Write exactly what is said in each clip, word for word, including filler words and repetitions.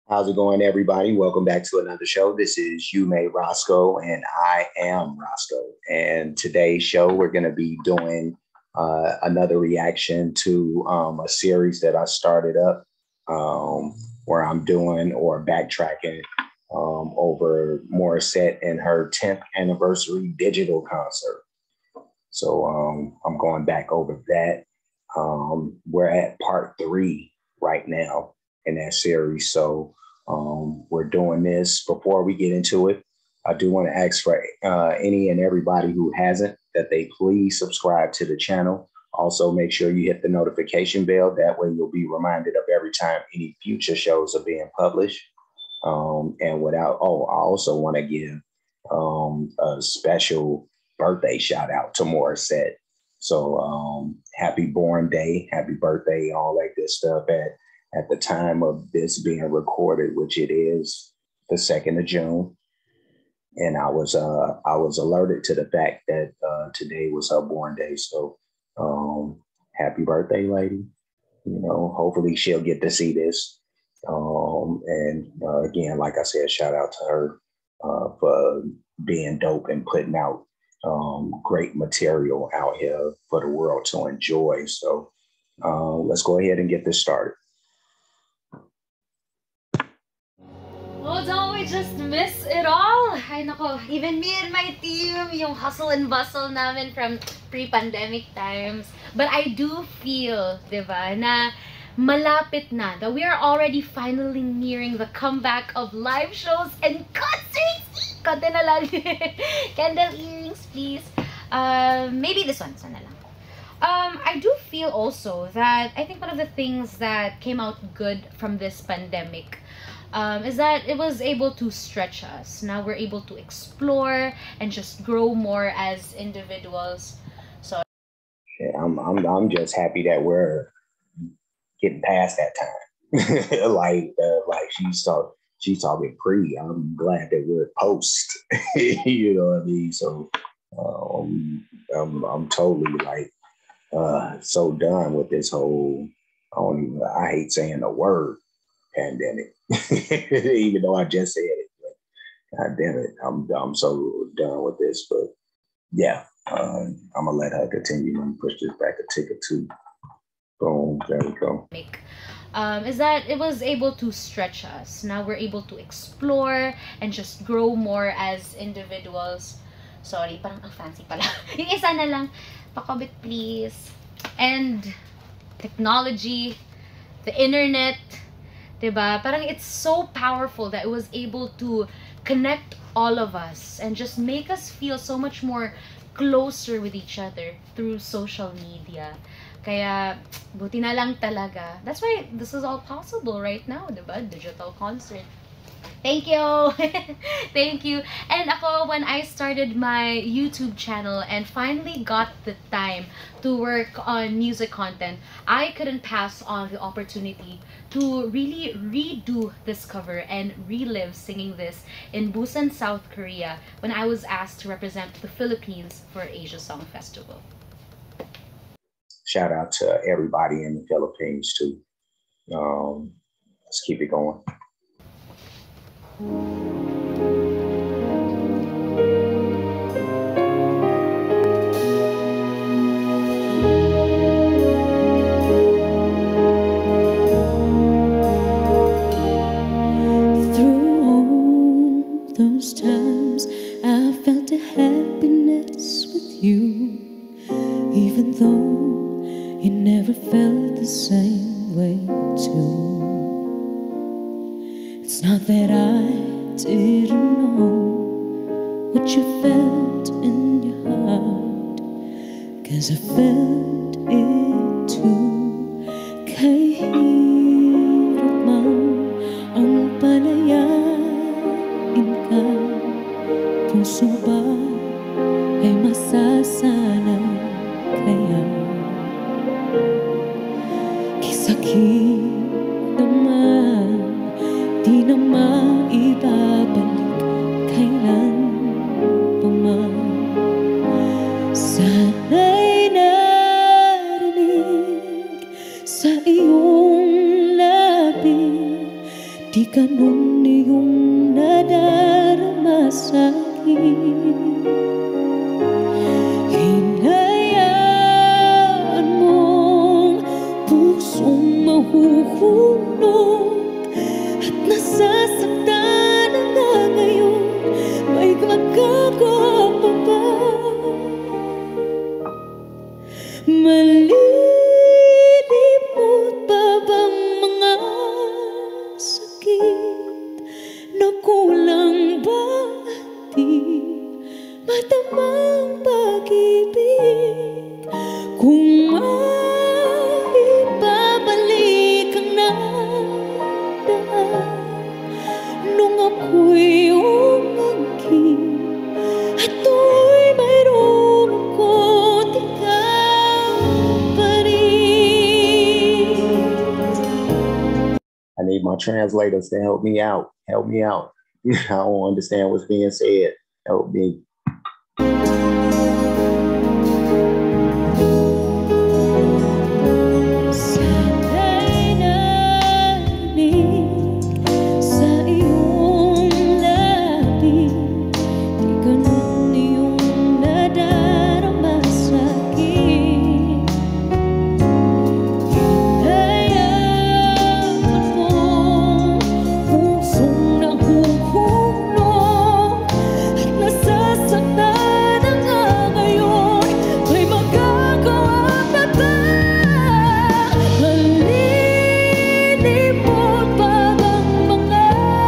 How's it going, everybody? Welcome back to another show. This is You May Roscoe, and I am Roscoe. And today's show, we're going to be doing uh, another reaction to um, a series that I started up um, where I'm doing or backtracking um, over Morissette and her tenth anniversary digital concert. So um, I'm going back over that. Um, we're at part three right now in that series. So um, we're doing this. Before we get into it, I do want to ask for uh, any and everybody who hasn't that they please subscribe to the channel. Also, make sure you hit the notification bell. That way you'll be reminded of every time any future shows are being published. Um, and without, oh, I also want to give um, a special birthday shout out to Morissette. So um, happy born day, happy birthday, all that good stuff at at the time of this being recorded, which it is the second of June. And I was uh, I was alerted to the fact that uh, today was her born day. So um, happy birthday, lady. You know, hopefully she'll get to see this. Um, and uh, again, like I said, shout out to her uh, for being dope and putting out um, great material out here for the world to enjoy. So uh, let's go ahead and get this started. Oh, don't we just miss it all? Ay, nako, even me and my team, yung hustle and bustle namin from pre-pandemic times. But I do feel, di ba, na malapit na, that we are already finally nearing the comeback of live shows and concerts! Konti na lang. Candle earrings, please. Uh, maybe this one, sana lang. Um, I do feel also that I think one of the things that came out good from this pandemic um, is that it was able to stretch us. Now we're able to explore and just grow more as individuals. So yeah, I'm I'm I'm just happy that we're getting past that time. like uh, like she's talking she's talking pre. I'm glad that we're post. You know what I mean? So um, I'm I'm totally like uh, so done with this whole. I don't even. I hate saying the word pandemic, even though I just said it. But God damn it, I'm I'm so done with this. But yeah, uh, I'm gonna let her continue and push this back a tick or two. Boom, there we go. um, is that it was able to stretch us. Now we're able to explore and just grow more as individuals. Sorry, parang ang fancy pala. Yung isa na lang, pakabit please. And technology, the internet, diba? Parang it's so powerful that it was able to connect all of us and just make us feel so much more closer with each other through social media. Kaya, buti na lang talaga. That's why this is all possible right now, diba? Digital concert. Thank you! Thank you! And ako, when I started my YouTube channel and finally got the time to work on music content, I couldn't pass on the opportunity to really redo this cover and relive singing this in Busan, South Korea when I was asked to represent the Philippines for Asia Song Festival. Shout out to everybody in the Philippines too. Um, let's keep it going. Through all those times, I felt a happiness with you, even though you never felt the same way too. It's not that I didn't know what you felt in your heart, 'cause I felt it too. Kahirap man ang palayain ka, puso ba ay masasanay kaya? Kisakit naman, di na maibabalik kailan pa man. Sana'y na Di ganun iyong nadarama sa'kin. Hinayaan mong pusong mahuhulog at nasasaktan na nga ngayon. May magagawa pa ba? Malilimot pa bang mga sakit na kulang ba at di matamang pag-ibig? Kung maibabalik ang nakaraan nung ako'y umangkin at tuloy mayroon akong ikaw pa rin. I need my translators to help me out. Help me out. I don't understand what's being said. Help me. Sana'y narinig sa iyong labi, di ganun iyong nadarama sa'kin. Hinayaan mong pusong nahuhulog at nasasaktan na nga ngayon. May magagawa pa ba? Malilimot pa bang mga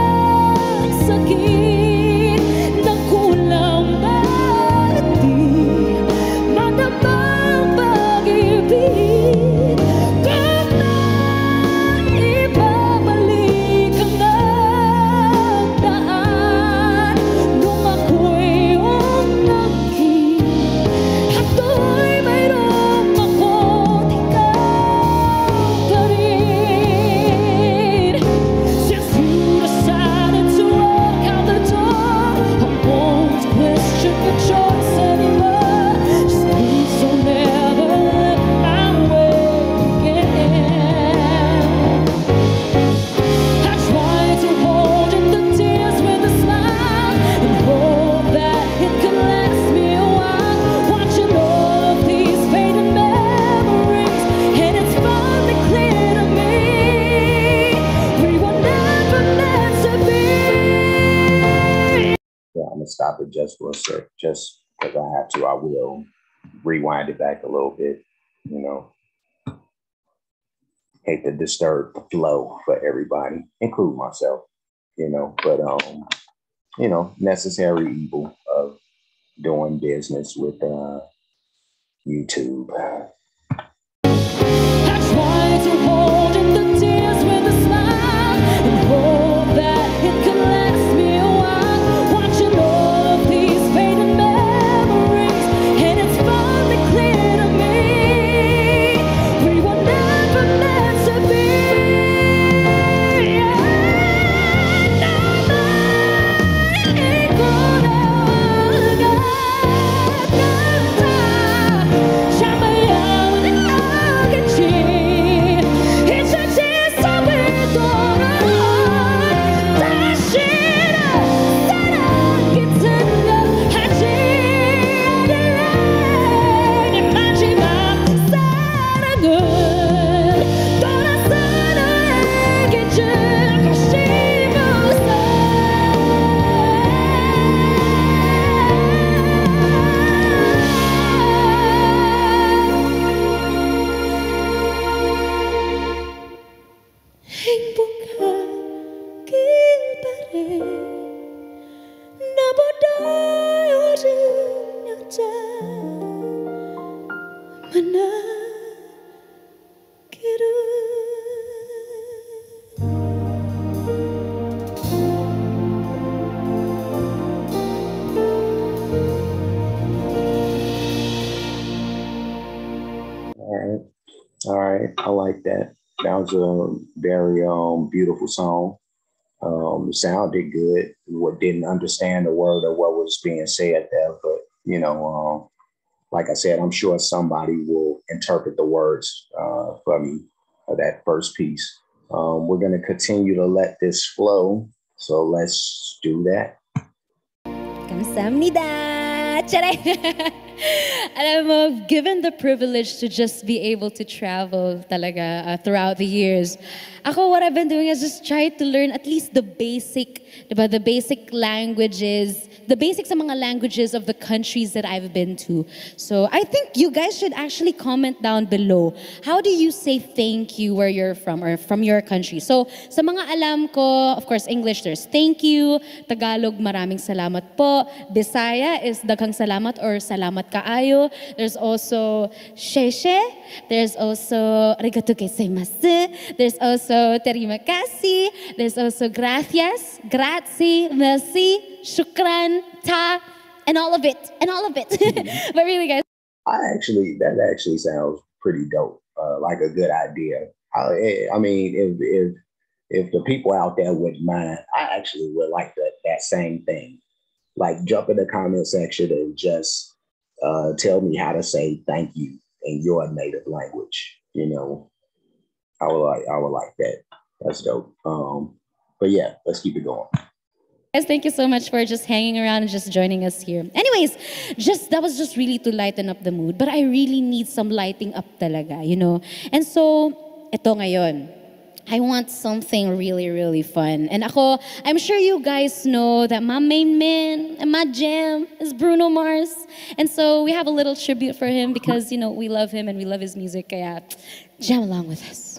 sakit na kulang ba at di matamang pag-ibig? Kung naibabalik ang nagdaan nung ako'y umangkin at tuloy mayroon akong ikaw pa rin. Since you decided to walk out the door, I won't question your choice anymore. Just please don't ever look my way again. I tried to hold in the tears with a smile and hope that it could last me a while. Watching all of these faded memories, and it's finally clear to me we were never meant to be. Yeah, I'm gonna stop it just for a sec, just because I have to. I will rewind it back a little bit, you know. Hate to disturb the flow for everybody, include myself, you know, but um, you know, necessary evil of doing business with uh YouTube. I tried to hold in the tears with a smile and hope that it could last me a while. Watching all of these faded memories, and it's finally clear to me we were never meant to be. All right, all right, I like that. That was a very um beautiful song. Um, it sounded good. What didn't understand the word of what was being said there, but you know, um, like I said, I'm sure somebody will interpret the words uh, for me of that first piece. Um, we're going to continue to let this flow. So let's do that. 감사합니다. Charay! Alam mo, given the privilege to just be able to travel talaga uh, throughout the years, ako, what I've been doing is just try to learn at least the basic, diba, the basic languages, the basics sa mga languages of the countries that I've been to. So I think you guys should actually comment down below. How do you say thank you where you're from or from your country? So sa mga alam ko, of course, English, there's thank you. Tagalog, maraming salamat po. Bisaya is daghang salamat or salamat kaayo. There's also sheshe. There's also arigato gozaimasu. There's also terima kasih. There's also gracias, grazie, merci, shukran, ta, and all of it, and all of it. But really, guys, I actually, that actually sounds pretty dope. Uh, like a good idea. I, I mean, if if if the people out there wouldn't mind, I actually would like that that same thing. Like jump in the comment section and just uh, tell me how to say thank you in your native language. You know, I would like I would like that. That's dope. Um, but yeah, let's keep it going. Guys, thank you so much for just hanging around and just joining us here. Anyways, just that was just really to lighten up the mood. But I really need some lighting up talaga, you know. And so, eto ngayon. I want something really, really fun. And ako, I'm sure you guys know that my main man and my jam is Bruno Mars. And so we have a little tribute for him because, you know, we love him and we love his music. Kaya jam along with us.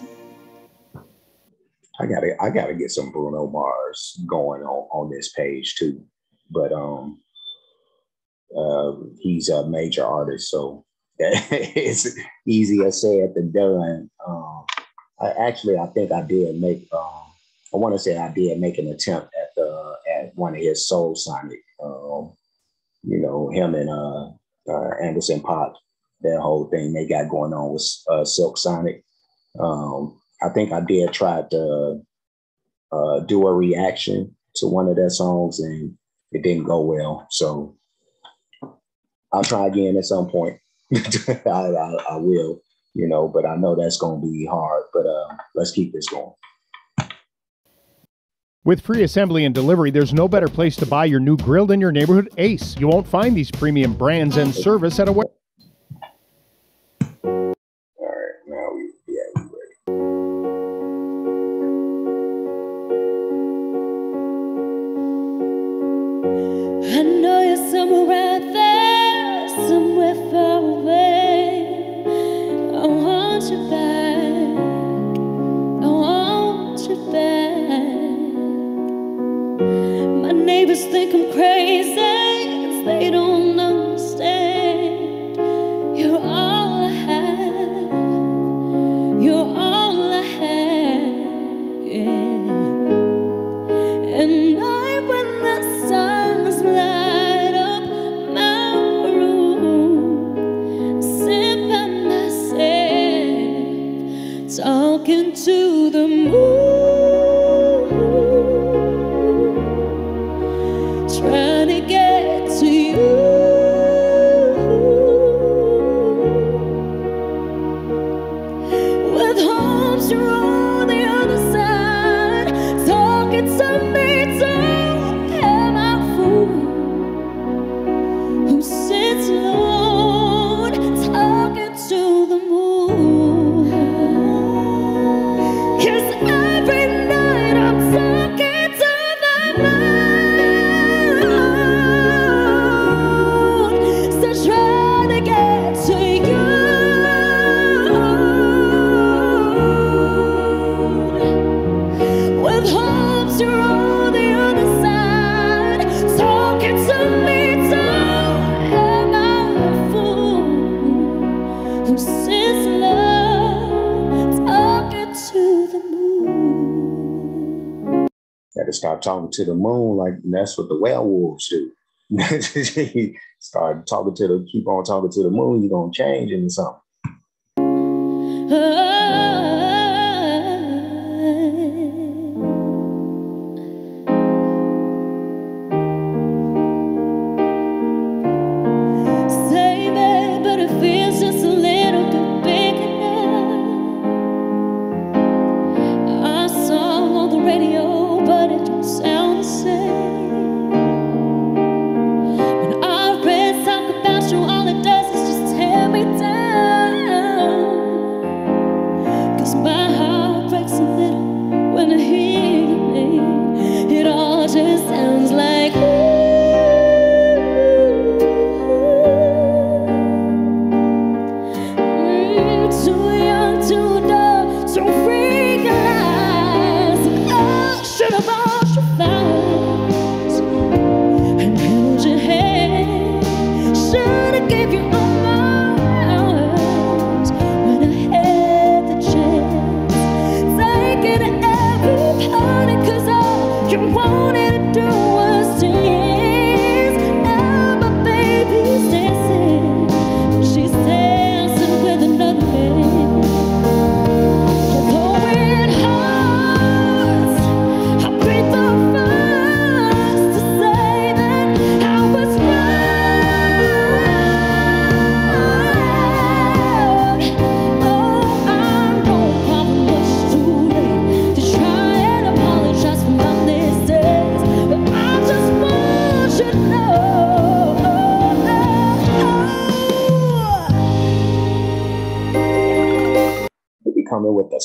I gotta, I gotta get some Bruno Mars going on, on this page too. But um, uh, he's a major artist, so it's easier said than done. Um, I, actually, I think I did make. Um, I want to say I did make an attempt at the at one of his Soul Sonic. Um, you know, him and uh, uh, Anderson Pop, that whole thing they got going on with uh, Silk Sonic. Um, I think I did try to uh, do a reaction to one of their songs, and it didn't go well. So I'll try again at some point. I, I, I will, you know, but I know that's going to be hard. But uh, let's keep this going. With free assembly and delivery, there's no better place to buy your new grill than your neighborhood Ace. You won't find these premium brands and service at a web. I know you're somewhere out there, somewhere far away. I want you back, I want you back. My neighbors think I'm crazy, 'cause they don't understand. You're all I have, you're all I have, yeah. And I, when the sun's light up my room, sit by myself, talking to the moon, trying to get to you. With arms around the other side, talking to me. Sits alone, talking to the moon. 'Cause every night I'm talking to the moon, still trying to get to you. With arms around the other side, talking to me. Who sits alone, talking to the moon. Got to start talking to the moon, like that's what the werewolves do. Start talking to the, keep on talking to the moon, you're gonna change into something. Oh.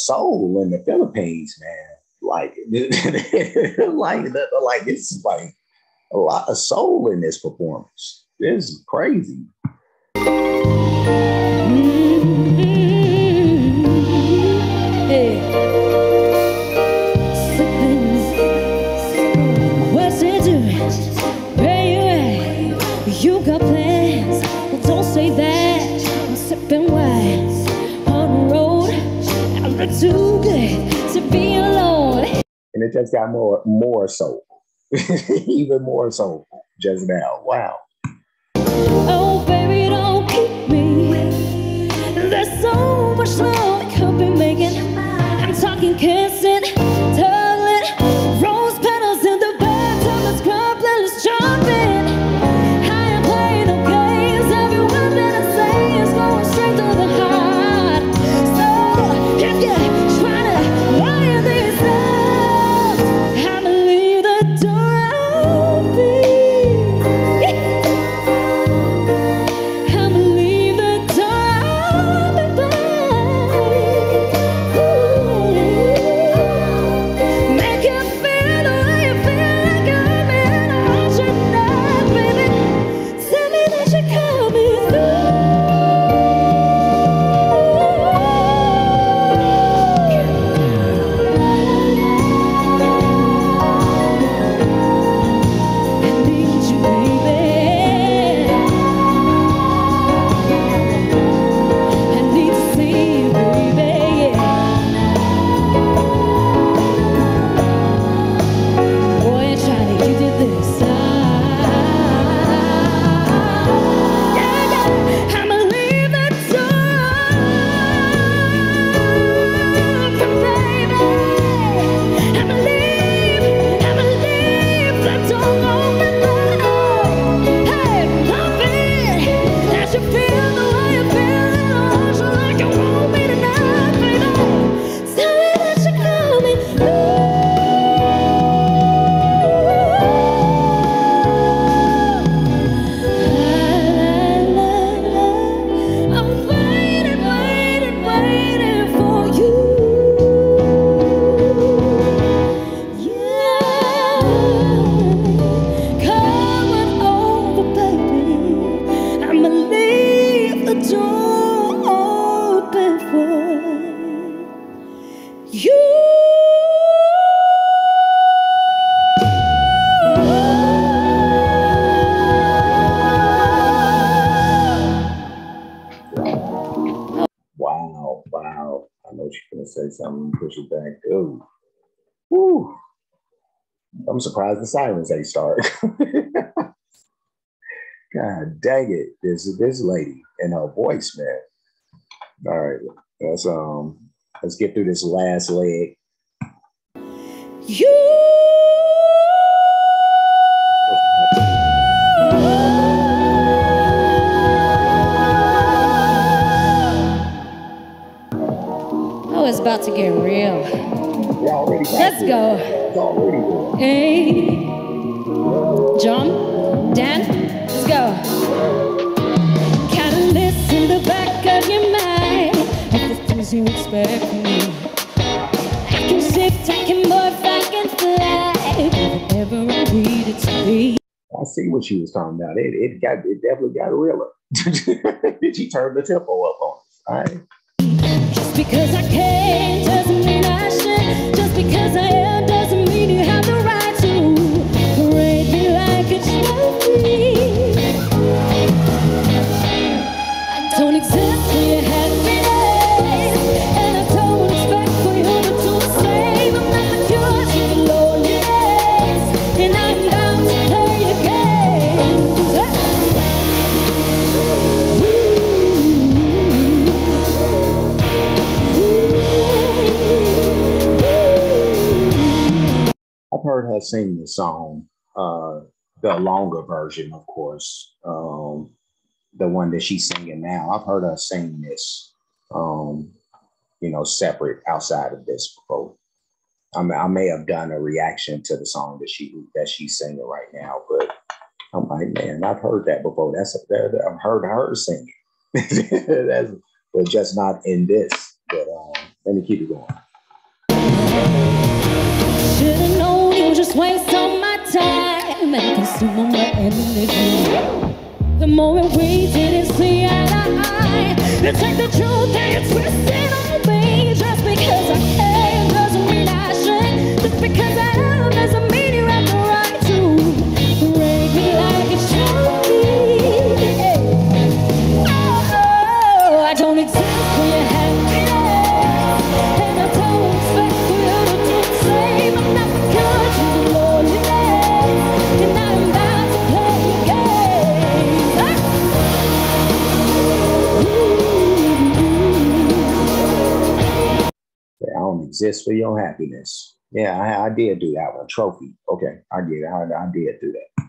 soul in the Philippines, man. Like, like, like it's like a lot of soul in this performance. This is crazy. Hey. What's it doing? Where you at? You got plans? Well, don't say that. I'm sipping wine on the road. I'm not too good to be alone. And it just got more, more soul, even more soul just now. Wow. Oh, baby, don't keep me. There's so much love that could be making. I'm talking kissing, tugging, rose petals in the bathtub, the scrub let's jump in. I am playing no games. Every word that I say is going straight to the heart. So if you're trying to wire this up, I'ma leave the door open. I'ma leave the door open, baby. Make you feel the way you feel like I'm in a hundred nights, baby. Tell me that you're coming through. I need you, baby. I need to see you, baby. Boy, I'm trying to give you this. Yeah, yeah. I'ma leave the door open, baby. I'ma leave, I'ma leave the door open, baby. Hey, love it. That you feel the way you feel, and I like you want me tonight, baby. Tell me that you're coming through. I'm waiting, waiting, waiting for you. Yeah, come on over, baby. I'ma leave the door open for you. Wow, wow. I know she's gonna say something, push it back. Oh, woo. I'm surprised the sirens ain't start. God dang it. This this lady and her voice, man. All right. Let's um let's get through this last leg. You. Oh, it's about to get real. We're already back Let's here. go. It's already good. Hey, John, Dan, let's go. Kinda list in the back of your mind of the things you expect from me. I can shift, I can morph, I can fly, whatever I need it to be. I see what she was talking about. It it got it definitely got realer. She turned the tempo up on us. All right. Just because I can doesn't mean I should. Just because I am doesn't mean you have the right to parade me like a trophy. I don't exist for your happiness, and I don't expect for you to do the same. I'm not the cure to your loneliness, and I'm bound to play your games. I've heard her sing this song, uh, the longer version, of course, um, the one that she's singing now. I've heard her sing this, um, you know, separate outside of this before. I may, I may have done a reaction to the song that she that she's singing right now, but I'm like, man, I've heard that before. That's a, that, I've heard her sing it, That's, but just not in this. But um, let me keep it going. just waste all my time and consume all my energy. The more we didn't see eye to eye, you take the truth and you twist it on me. Just because I can doesn't mean I should. Just because I am doesn't mean you have the right to break me like a trophy. Oh, oh, I don't exist for your happiness, and I don't expect for you to do the same. I'm not the good to the loneliness, and I'm about to play your game. I don't exist for your happiness. Yeah, I, I did do that one. Trophy. Okay, I get it. I, I did do that.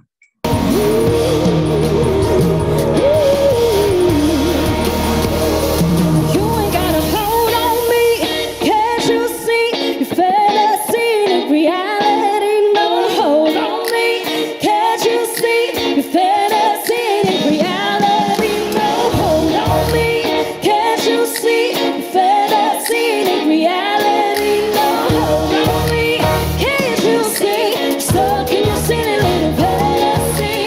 You ain't got a hold on me. Can't you see your fantasy and reality? No hold on me. Can't you see your fantasy and reality? No hold on me. Can't you see your fantasy and reality? No hold on me. Can't you see? Stuck in your silly little fantasy.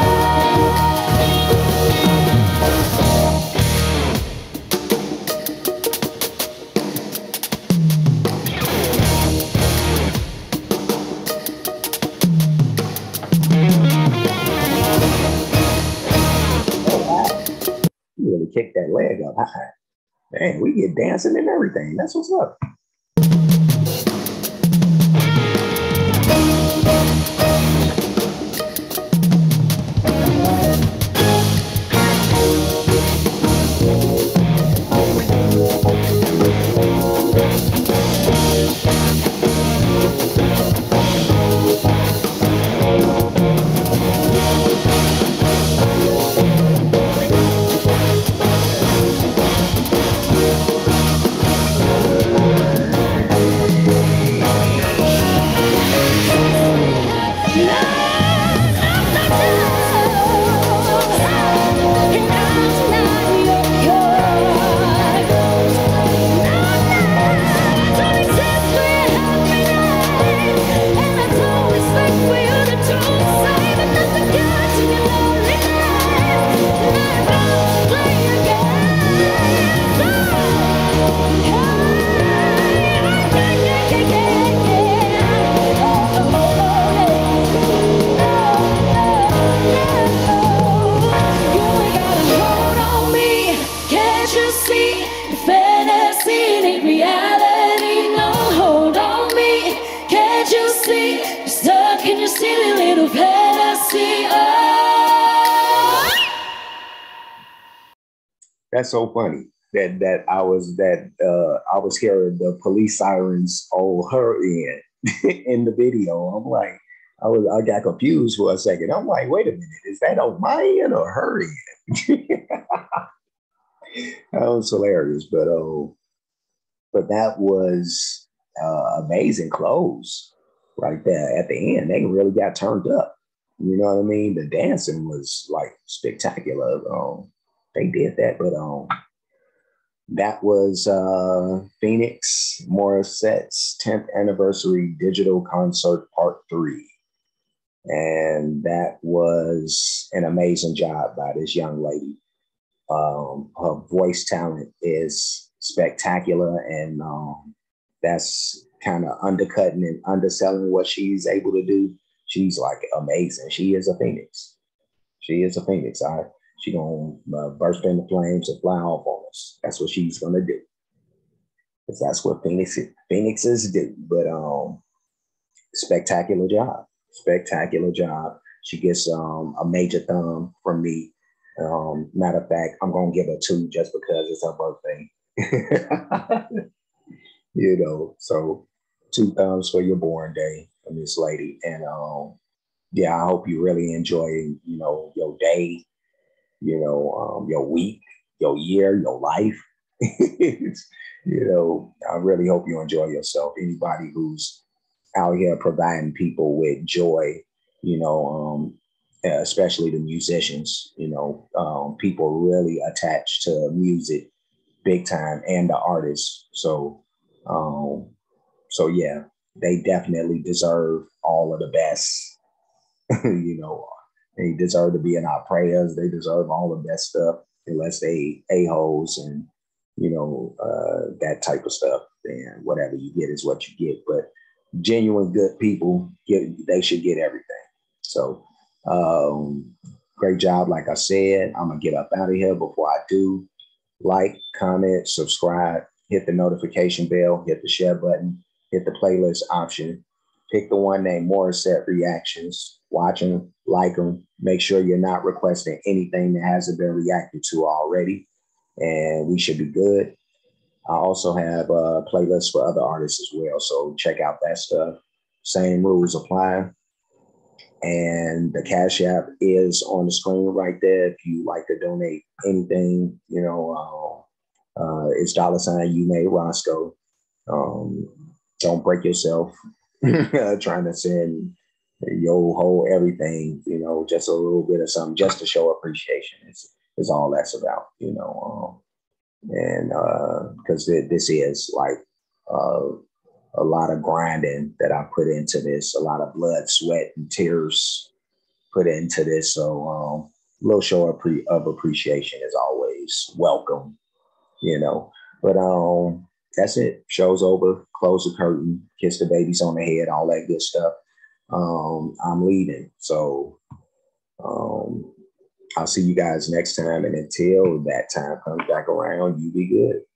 You really kicked that leg up high. Dang, we get dancing and everything. That's what's up. That's so funny that that I was that uh, I was hearing the police sirens on her end in the video. I'm like, I was I got confused for a second. I'm like, wait a minute, is that on my end or her end? That was hilarious, but oh, but that was uh, amazing clothes right there at the end. They really got turned up. You know what I mean? The dancing was like spectacular. Um, they did that, but um, that was uh, Phoenix Morissette's tenth anniversary digital concert part three. And that was an amazing job by this young lady. Um, her voice talent is spectacular, and um, that's kind of undercutting and underselling what she's able to do. She's like amazing. She is a phoenix. She is a phoenix. I, she gonna uh, burst into flames and fly off on us. That's what she's gonna do. Because that's what phoenix, phoenixes do. But um, spectacular job. Spectacular job. She gets um, a major thumb from me. Um, matter of fact, I'm gonna give her two just because it's her birthday. You know, so two thumbs for your born day, Miss Lady. And um, yeah, I hope you really enjoy, you know, your day, you know, um, your week, your year, your life. You know, I really hope you enjoy yourself. Anybody who's out here providing people with joy, you know, um, especially the musicians, you know, um, people really attached to music big time, and the artists. So, um, so yeah, they definitely deserve all of the best. You know, they deserve to be in our prayers. They deserve all of that stuff, unless they a-holes and, you know, uh, that type of stuff. Then whatever you get is what you get. But genuine good people, get, they should get everything. So um, great job. Like I said, I'm going to get up out of here. Before I do, like, comment, subscribe, hit the notification bell, hit the share button, hit the playlist option. Pick the one named Morissette Reactions. Watch them, like them. Make sure you're not requesting anything that hasn't been reacted to already. And we should be good. I also have a playlist for other artists as well. So check out that stuff. Same rules apply. And the Cash App is on the screen right there. If you like to donate anything, you know, uh, uh, it's dollar sign you made Roscoe. Um, don't break yourself trying to send your whole everything, you know, just a little bit of something just to show appreciation. It's, it's all that's about, you know. Um, and because uh, this is like uh, a lot of grinding that I put into this, a lot of blood, sweat, and tears put into this. So um, a little show of, pre- of appreciation is always welcome, you know. But um, that's it. Show's over. Close the curtain. Kiss the babies on the head. All that good stuff. Um, I'm leaving. So um, I'll see you guys next time. And until that time comes back around, you be good.